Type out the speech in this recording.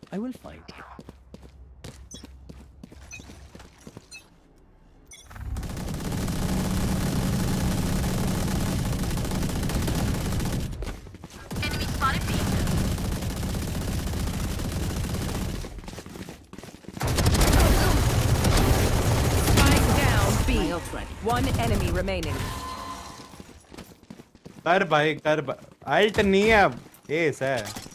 I will find you. Enemy spotted B. Spike down B. One enemy remaining. कर भाई कर alt नहीं है अब एस है